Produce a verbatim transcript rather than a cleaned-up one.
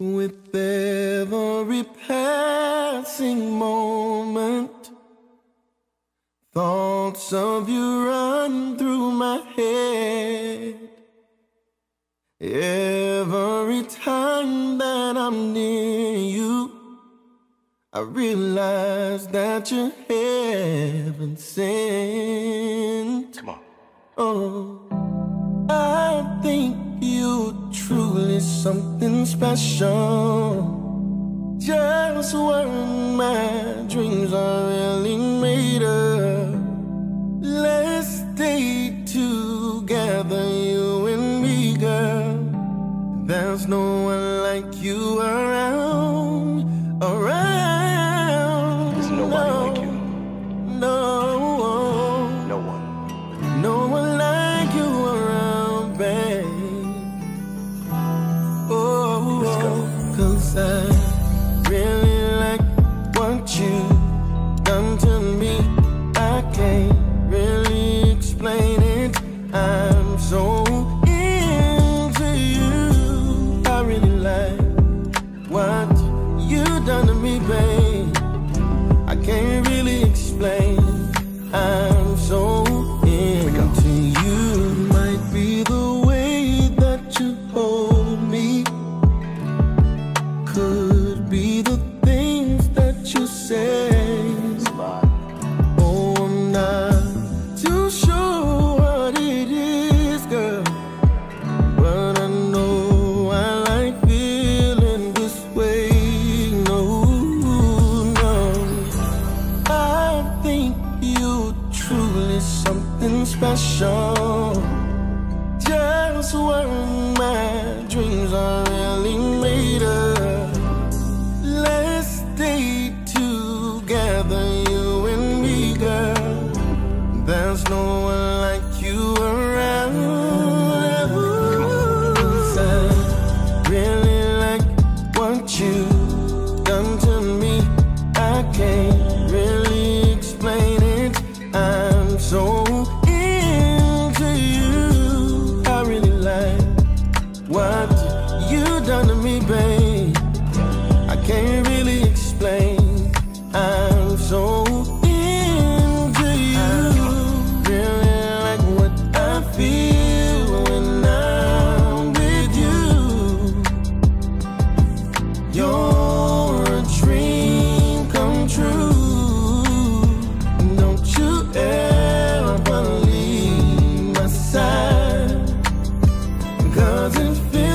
With every passing moment, thoughts of you run through my head. Every time that I'm near you, I realize that you're heaven sent. Come on. Oh, I think you're truly something special. Just what my dreams are really made of. Let's stay together, you and me, girl. There's no one like you around, around. There's nobody no, like you. No, no one. No one like you around, babe. Oh, let's go. 'Cause I really like what you done to me. I can't really explain it. I'm so into you. I really like what you done to me, babe. I can't really explain. I'm so into you. Might be the way that you hold me. Could be the things that you say. Oh, I'm not too sure what it is, girl, but I know I like feeling this way. No, no, I think you truly something special. Just what my dreams are really made of. Let's stay together, you and me, girl. There's no one like you around. 'Cause I really like what you done to me. I can't really explain it. I'm so into you. I really like what you done to me, babe. I can't really explain. I'm so into you. Really like what I feel when I'm with you. You're a dream come true. Don't you ever leave my side, 'cause it feels